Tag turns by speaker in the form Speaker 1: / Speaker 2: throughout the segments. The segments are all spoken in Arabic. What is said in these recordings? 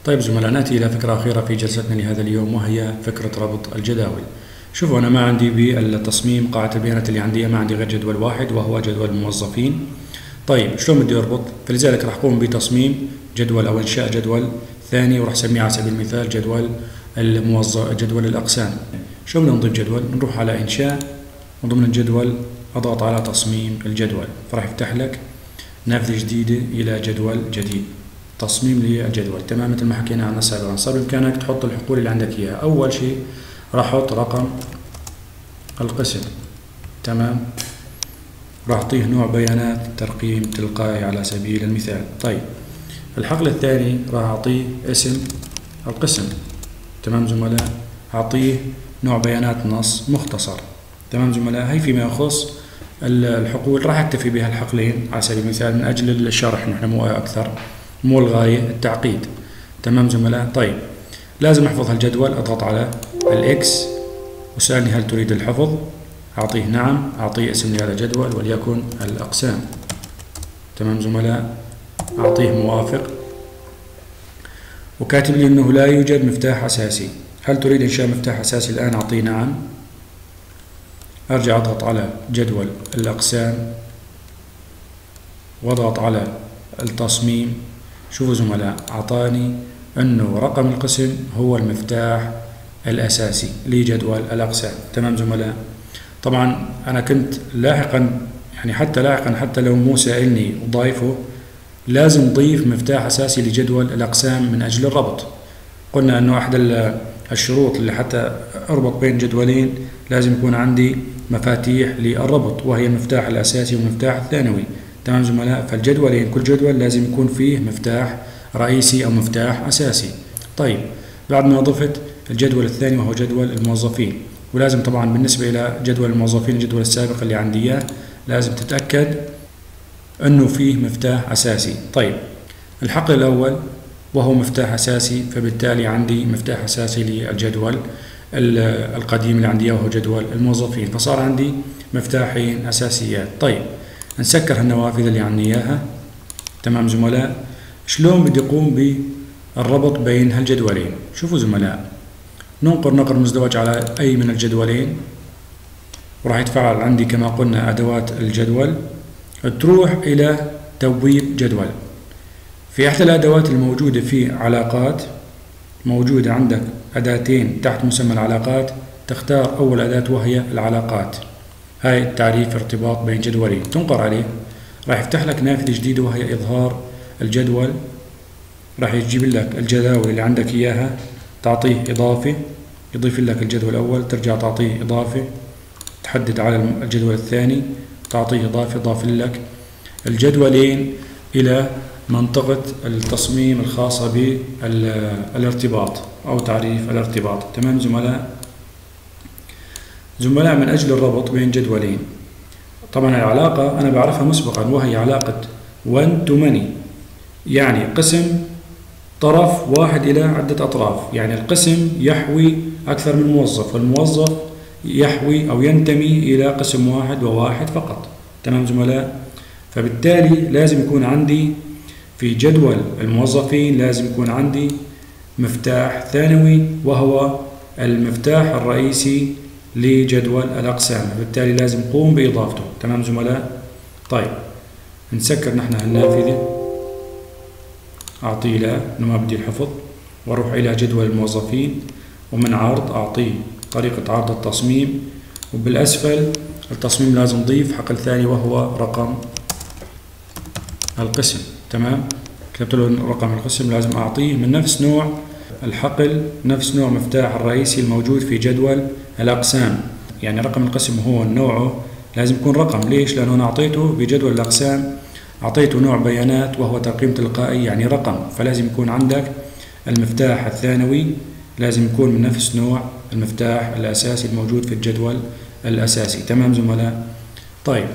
Speaker 1: طيب زملاء، نأتي إلى فكرة أخيرة في جلستنا لهذا اليوم، وهي فكرة ربط الجداول. شوفوا، أنا ما عندي بالتصميم قاعدة البيانات اللي عندي ما عندي غير جدول واحد وهو جدول الموظفين. طيب شلون بدي أربط؟ فلذلك راح أقوم بتصميم جدول أو إنشاء جدول ثاني، وراح أسميه على سبيل المثال جدول الأقسام. شلون بدنا نضيف جدول؟ نروح على إنشاء، وضمن الجدول أضغط على تصميم الجدول، فراح يفتح لك نافذة جديدة إلى جدول جديد، تصميم للجدول. تمام، مثل ما حكينا عنه سابقا. صار بإمكانك تحط الحقول اللي عندك إياها. أول شيء راح أحط رقم القسم. تمام، راح أعطيه نوع بيانات ترقيم تلقائي على سبيل المثال. طيب الحقل الثاني راح أعطيه اسم القسم. تمام زملاء، أعطيه نوع بيانات نص مختصر. تمام زملاء، هي فيما يخص الحقول راح أكتفي بها الحقلين على سبيل المثال من أجل الشرح، نحن مو أكثر، مو الغاية التعقيد. تمام زملاء. طيب لازم أحفظ هالجدول، أضغط على الإكس وسألني هل تريد الحفظ؟ أعطيه نعم، أعطيه اسم لهذا الجدول وليكن الأقسام. تمام زملاء، أعطيه موافق، وكاتب لي أنه لا يوجد مفتاح أساسي. هل تريد إنشاء مفتاح أساسي الآن؟ أعطيه نعم. أرجع أضغط على جدول الأقسام وأضغط على التصميم. شوفوا زملاء، أعطاني أنه رقم القسم هو المفتاح الأساسي لجدول الأقسام. تمام زملاء. طبعا أنا كنت لاحقا، يعني حتى لو مو سائلني وضايفه، لازم ضيف مفتاح أساسي لجدول الأقسام من أجل الربط. قلنا أنه أحد الشروط اللي حتى أربط بين جدولين لازم يكون عندي مفاتيح للربط، وهي المفتاح الأساسي والمفتاح الثانوي. تمام زملاء، فالجدولين كل جدول لازم يكون فيه مفتاح رئيسي أو مفتاح أساسي. طيب بعد ما ضفت الجدول الثاني وهو جدول الموظفين، ولازم طبعا بالنسبة إلى جدول الموظفين الجدول السابق اللي عندي إياه لازم تتأكد أنه فيه مفتاح أساسي. طيب الحقل الأول وهو مفتاح أساسي، فبالتالي عندي مفتاح أساسي للجدول القديم اللي عندي وهو جدول الموظفين، فصار عندي مفتاحين أساسيات. طيب نسكر هالنوافذ اللي عندي إياها. تمام زملاء، شلون بدي أقوم بالربط بين هالجدولين؟ شوفوا زملاء، ننقر نقر مزدوج على أي من الجدولين، وراح يتفعل عندي كما قلنا أدوات الجدول، تروح إلى تبويب جدول. في إحدى الأدوات الموجودة في علاقات، موجودة عندك أداتين تحت مسمى العلاقات، تختار أول أداة وهي العلاقات. هاي التعريف ارتباط بين جدولين، تنقر عليه راح يفتح لك نافذة جديدة وهي إظهار الجدول. راح يجيب لك الجداول اللي عندك إياها، تعطيه إضافة، يضيف لك الجدول الأول، ترجع تعطيه إضافة، تحدد على الجدول الثاني، تعطيه إضافة، ضاف لك الجدولين إلى منطقة التصميم الخاصة بالارتباط أو تعريف الارتباط. تمام زملاء، من أجل الربط بين جدولين، طبعا العلاقة أنا بعرفها مسبقا وهي علاقة 1 to many، يعني قسم طرف واحد إلى عدة أطراف، يعني القسم يحوي أكثر من موظف، والموظف يحوي أو ينتمي إلى قسم واحد وواحد فقط. تمام زملاء، فبالتالي لازم يكون عندي في جدول الموظفين لازم يكون عندي مفتاح ثانوي وهو المفتاح الرئيسي لجدول الأقسام، بالتالي لازم نقوم بإضافته. تمام زملاء. طيب نسكر نحن هالنافذة، أعطيه لا إنه ما بدي الحفظ، وأروح إلى جدول الموظفين، ومن عرض أعطيه طريقة عرض التصميم، وبالأسفل التصميم لازم نضيف حقل ثاني وهو رقم القسم. تمام، كتبت له رقم القسم، لازم أعطيه من نفس نوع الحقل، نفس نوع مفتاح الرئيسي الموجود في جدول الأقسام. يعني رقم القسم هو نوعه لازم يكون رقم. ليش؟ لأنه أنا أعطيته بجدول الأقسام، أعطيته نوع بيانات وهو ترقيم تلقائي يعني رقم، فلازم يكون عندك المفتاح الثانوي لازم يكون من نفس نوع المفتاح الأساسي الموجود في الجدول الأساسي. تمام زملاء. طيب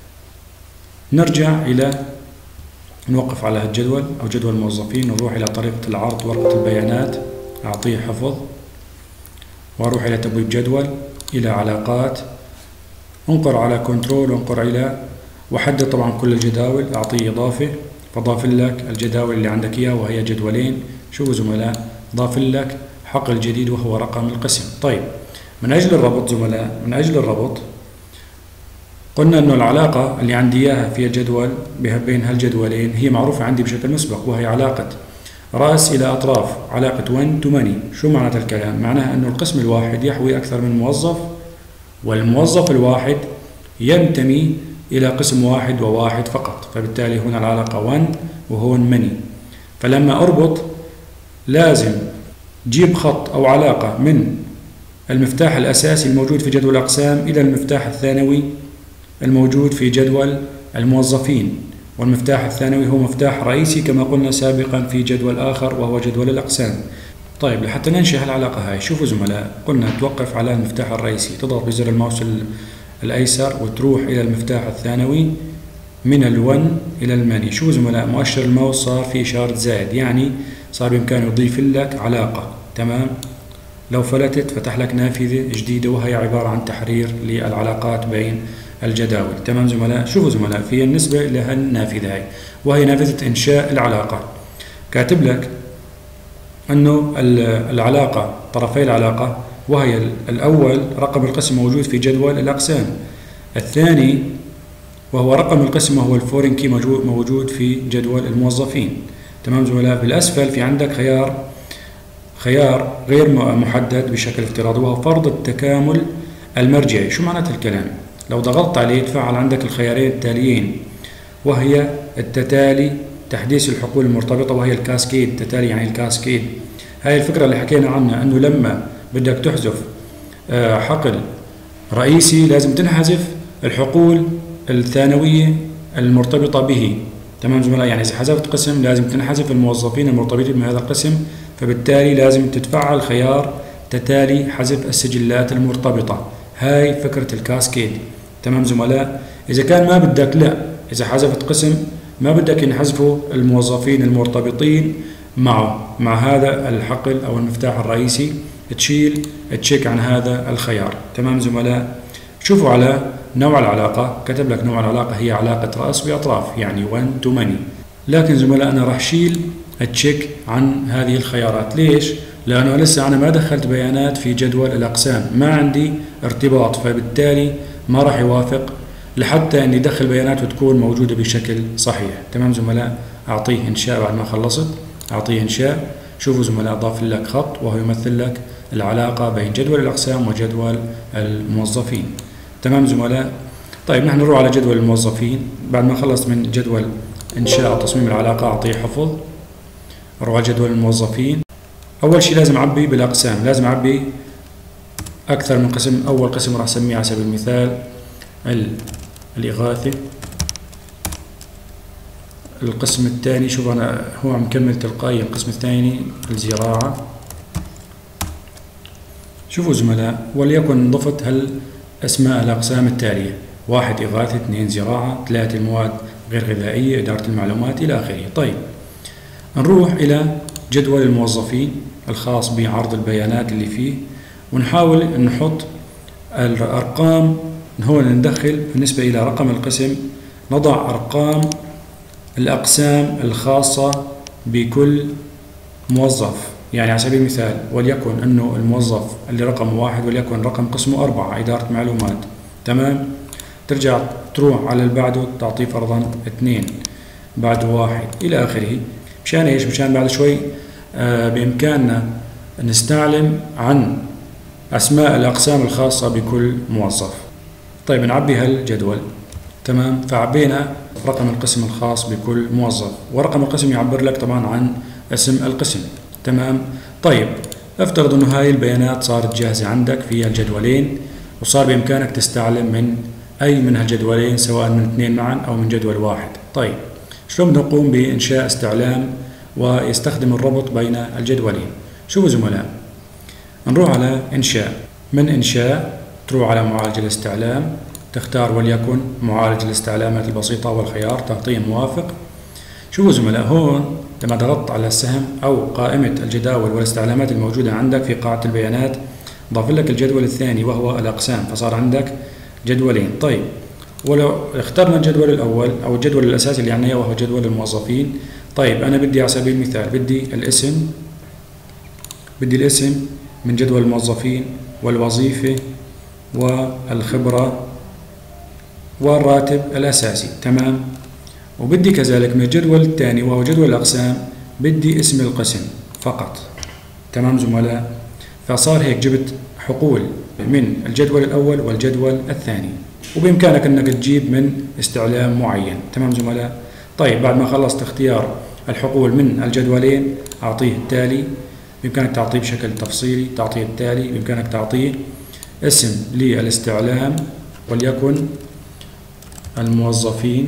Speaker 1: نرجع إلى نوقف على الجدول أو جدول الموظفين، ونروح إلى طريقة العرض ورقة البيانات، أعطيه حفظ، وأروح إلى تبويب جدول، إلى علاقات، انقر على كنترول، وانقر إلى، وحدد طبعا كل الجداول، أعطيه إضافة، فضاف لك الجداول اللي عندك إياها وهي جدولين. شوفوا زملاء ضاف لك حقل جديد وهو رقم القسم. طيب من أجل الربط زملاء، من أجل الربط قلنا أنه العلاقة اللي عندي إياها في الجدول بين هالجدولين هي معروفة عندي بشكل مسبق، وهي علاقة رأس إلى أطراف، علاقة 1 to many. شو معنى الكلام؟ معناها أنه القسم الواحد يحوي أكثر من موظف، والموظف الواحد ينتمي إلى قسم واحد وواحد فقط، فبالتالي هنا العلاقة 1 وهون many. فلما أربط لازم جيب خط أو علاقة من المفتاح الأساسي الموجود في جدول الأقسام إلى المفتاح الثانوي الموجود في جدول الموظفين، والمفتاح الثانوي هو مفتاح رئيسي كما قلنا سابقا في جدول آخر وهو جدول الأقسام. طيب لحتى ننشئ العلاقة هاي، شوفوا زملاء، قلنا توقف على المفتاح الرئيسي، تضغط بزر الماوس الأيسر وتروح إلى المفتاح الثانوي من ال1 إلى الماني. شوفوا زملاء، مؤشر الماوس صار في إشارة زائد، يعني صار بإمكانه يضيف لك علاقة. تمام. لو فلتت فتح لك نافذة جديدة وهي عبارة عن تحرير للعلاقات بين الجداول. تمام زملاء. شوفوا زملاء، في النسبة لهالنافذة هاي وهي نافذة إنشاء العلاقة، كاتب لك أنه العلاقة طرفي العلاقة، وهي الأول رقم القسم موجود في جدول الأقسام، الثاني وهو رقم القسم وهو الفورين كي موجود في جدول الموظفين. تمام زملاء. بالأسفل في عندك خيار غير محدد بشكل افتراضي وهو فرض التكامل المرجعي. شو معنات الكلام؟ لو ضغطت عليه تفعل عندك الخيارين التاليين، وهي التتالي، تحديث الحقول المرتبطة، وهي الكاسكيد. تتالي يعني الكاسكيد. هاي الفكرة اللي حكينا عنها، أنه لما بدك تحذف حقل رئيسي لازم تنحذف الحقول الثانوية المرتبطة به. تمام زملاء. يعني إذا حذفت قسم لازم تنحذف الموظفين المرتبطين بهذا القسم، فبالتالي لازم تتفعل خيار تتالي حذف السجلات المرتبطة. هاي فكرة الكاسكيد. تمام زملاء. إذا كان ما بدك، لا، إذا حذفت قسم ما بدك ينحذفوا الموظفين المرتبطين مع هذا الحقل أو المفتاح الرئيسي، تشيل تشيك عن هذا الخيار. تمام زملاء. شوفوا على نوع العلاقة، كتب لك نوع العلاقة هي علاقة رأس بأطراف، يعني 1 to many. لكن زملاء أنا راح شيل التشيك عن هذه الخيارات. ليش؟ لأنه لسه أنا ما دخلت بيانات في جدول الأقسام، ما عندي ارتباط، فبالتالي ما راح يوافق لحتى أني أدخل بيانات وتكون موجودة بشكل صحيح. تمام زملاء. أعطيه إنشاء بعد ما خلصت، أعطيه إنشاء. شوفوا زملاء، ضاف لك خط وهو يمثل لك العلاقة بين جدول الأقسام وجدول الموظفين. تمام زملاء. طيب نحن نروح على جدول الموظفين. بعد ما خلصت من جدول إنشاء وتصميم العلاقة أعطيه حفظ، أروح على جدول الموظفين. أول شيء لازم أعبي بالأقسام، لازم أعبي أكثر من قسم. أول قسم راح أسميه على سبيل المثال الإغاثة. القسم الثاني، شوف أنا هو عم كمل تلقائيا، القسم الثاني الزراعة. شوفوا زملاء، وليكن ضفت أسماء الأقسام التالية: 1 إغاثة، 2 زراعة، 3 مواد غير غذائية، إدارة المعلومات، إلى آخره. طيب نروح إلى جدول الموظفين الخاص بعرض البيانات اللي فيه، ونحاول نحط الأرقام. هون ندخل بالنسبة إلى رقم القسم، نضع أرقام الأقسام الخاصة بكل موظف. يعني على سبيل المثال وليكن أنه الموظف اللي رقم 1 وليكن رقم قسمه 4 إدارة معلومات. تمام. ترجع تروح على اللي بعده تعطيه فرضا 2 بعد 1 إلى آخره. مشان إيش؟ مشان بعد شوي بإمكاننا نستعلم عن أسماء الأقسام الخاصة بكل موظف. طيب نعبي هالجدول. تمام. فعبينا رقم القسم الخاص بكل موظف، ورقم القسم يعبر لك طبعا عن اسم القسم. تمام. طيب افترض انه هاي البيانات صارت جاهزة عندك في الجدولين، وصار بإمكانك تستعلم من أي من هالجدولين، سواء من 2 معا أو من جدول واحد. طيب شلون نقوم بإنشاء استعلام ويستخدم الربط بين الجدولين؟ شوفوا زملاء، نروح على إنشاء. من إنشاء تروح على معالج الاستعلام، تختار وليكن معالج الاستعلامات البسيطة والخيار، تعطيه موافق. شوفوا زملاء، هون لما ضغطت على السهم أو قائمة الجداول والاستعلامات الموجودة عندك في قاعدة البيانات، ضاف لك الجدول الثاني وهو الأقسام، فصار عندك جدولين. طيب ولو اخترنا الجدول الأول أو الجدول الأساسي اللي عندنا وهو جدول الموظفين، طيب أنا بدي على سبيل المثال بدي الاسم بدي الاسم من جدول الموظفين والوظيفة والخبرة والراتب الأساسي. تمام. وبدي كذلك من الجدول الثاني وهو جدول الأقسام بدي اسم القسم فقط. تمام زملاء. فصار هيك جبت حقول من الجدول الأول والجدول الثاني، وبإمكانك أنك تجيب من استعلام معين. تمام زملاء. طيب بعد ما خلصت اختيار الحقول من الجدولين أعطيه التالي، بإمكانك تعطيه بشكل تفصيلي، تعطيه التالي، بإمكانك تعطيه اسم للاستعلام وليكن الموظفين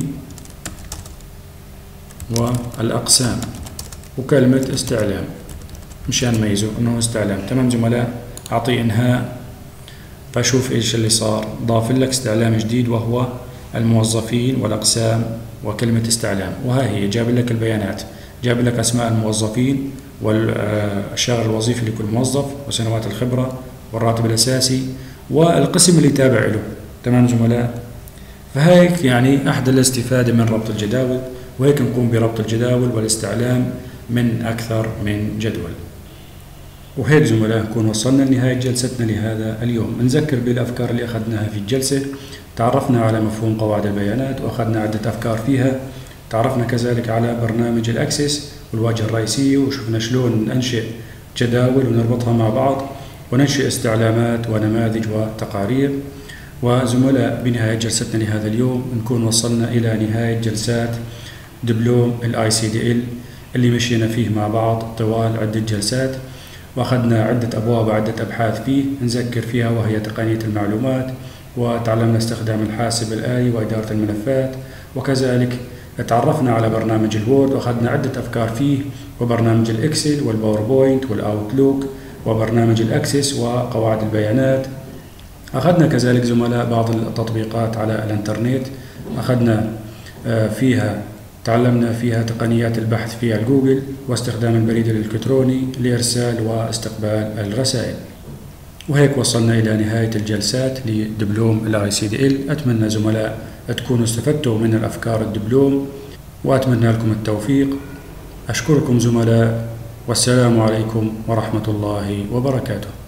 Speaker 1: والأقسام وكلمة استعلام مشان نميزه انه استعلام. تمام زملاء. اعطيه انهاء، فشوف ايش اللي صار، ضاف لك استعلام جديد وهو الموظفين والاقسام وكلمة استعلام، وها هي جاب لك البيانات، جاب لك اسماء الموظفين والشهر الوظيفي لكل موظف وسنوات الخبرة والراتب الاساسي والقسم اللي تابع له. تمام زملاء. فهيك يعني احدى الاستفادة من ربط الجداول، وهيك نقوم بربط الجداول والاستعلام من اكثر من جدول. وهيك زملاء نكون وصلنا لنهاية جلستنا لهذا اليوم. نذكر بالأفكار اللي أخذناها في الجلسة. تعرفنا على مفهوم قواعد البيانات وأخذنا عدة أفكار فيها. تعرفنا كذلك على برنامج الأكسس والواجهة الرئيسية، وشفنا شلون ننشئ جداول ونربطها مع بعض وننشئ استعلامات ونماذج وتقارير. وزملاء بنهاية جلستنا لهذا اليوم نكون وصلنا إلى نهاية جلسات دبلوم Icdl اللي مشينا فيه مع بعض طوال عدة جلسات، وأخذنا عدة أبواب وعدة أبحاث فيه نذكر فيها، وهي تقنية المعلومات، وتعلمنا استخدام الحاسب الآلي وإدارة الملفات، وكذلك تعرفنا على برنامج الوورد وأخذنا عدة أفكار فيه، وبرنامج الإكسل والباوربوينت والأوتلوك وبرنامج الأكسس وقواعد البيانات. أخذنا كذلك زملاء بعض التطبيقات على الإنترنت، أخذنا فيها تعلمنا فيها تقنيات البحث في الجوجل واستخدام البريد الإلكتروني لإرسال واستقبال الرسائل. وهيك وصلنا إلى نهاية الجلسات لدبلوم Icdl. أتمنى زملاء تكونوا استفدتوا من الأفكار الدبلوم، وأتمنى لكم التوفيق. أشكركم زملاء، والسلام عليكم ورحمة الله وبركاته.